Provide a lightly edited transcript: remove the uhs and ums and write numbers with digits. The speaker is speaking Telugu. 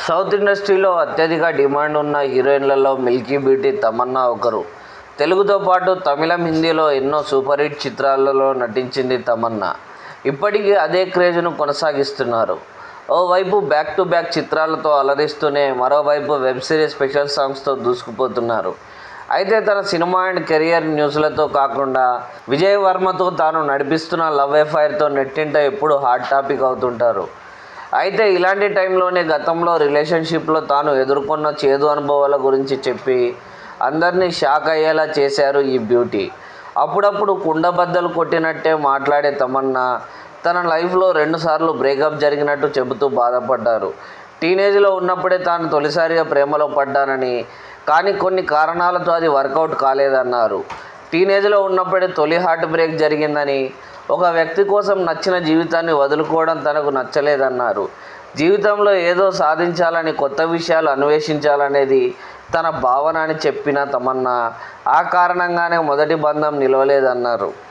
సౌత్ ఇండస్ట్రీలో అత్యధిక డిమాండ్ ఉన్న హీరోయిన్లలో మిల్కీ బ్యూటీ తమన్నా ఒకరు. తెలుగుతో పాటు తమిళం, హిందీలో ఎన్నో సూపర్ హిట్ చిత్రాలలో నటించింది తమన్నా. ఇప్పటికీ అదే క్రేజ్ను కొనసాగిస్తున్నారు. ఓవైపు బ్యాక్ టు బ్యాక్ చిత్రాలతో అలరిస్తూనే మరోవైపు వెబ్ సిరీస్ స్పెషల్ సాంగ్స్తో దూసుకుపోతున్నారు. అయితే తన సినిమా అండ్ కెరియర్ న్యూస్లతో కాకుండా విజయ్ వర్మతో తాను నడిపిస్తున్న లవ్ అఫైర్తో నెట్టింట ఎప్పుడు హాట్ టాపిక్ అవుతుంటారు. అయితే ఇలాంటి టైంలోనే గతంలో రిలేషన్షిప్లో తాను ఎదుర్కొన్న చేదు అనుభవాల గురించి చెప్పి అందరినీ షాక్ అయ్యేలా చేశారు ఈ బ్యూటీ. అప్పుడప్పుడు కుండబద్దలు కొట్టినట్టే మాట్లాడే తమన్నా తన లైఫ్లో 2 సార్లు బ్రేకప్ జరిగినట్టు చెబుతూ బాధపడ్డారు. టీనేజ్లో ఉన్నప్పుడే తాను తొలిసారిగా ప్రేమలో పడ్డానని, కానీ కొన్ని కారణాలతో అది వర్కౌట్ కాలేదన్నారు. టీనేజ్లో ఉన్నప్పుడే తొలి హార్ట్ బ్రేక్ జరిగిందని, ఒక వ్యక్తి కోసం నచ్చిన జీవితాన్ని వదులుకోవడం తనకు నచ్చలేదన్నారు. జీవితంలో ఏదో సాధించాలని, కొత్త విషయాలు అన్వేషించాలనేది తన భావన అని చెప్పిన తమన్నా ఆ కారణంగానే మొదటి బంధం నిలవలేదన్నారు.